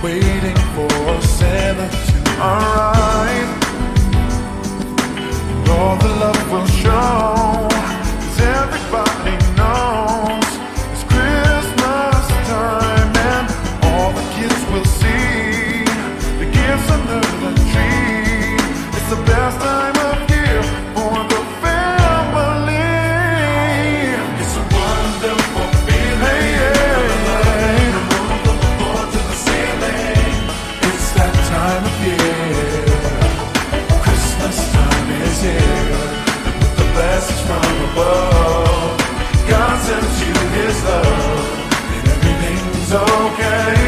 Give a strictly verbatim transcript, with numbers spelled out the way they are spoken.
waiting for Santa to arrive. And all the love will show, 'cause everybody knows it's Christmas time, and all the kids will see the gifts under the tree. It's the best time of year for the family. It's a wonderful feeling. Hey, yeah, yeah. The moon from the floor to the ceiling. It's that time of year. Christmas time is here. And with the blessings from above, God sends you His love, and everything's okay.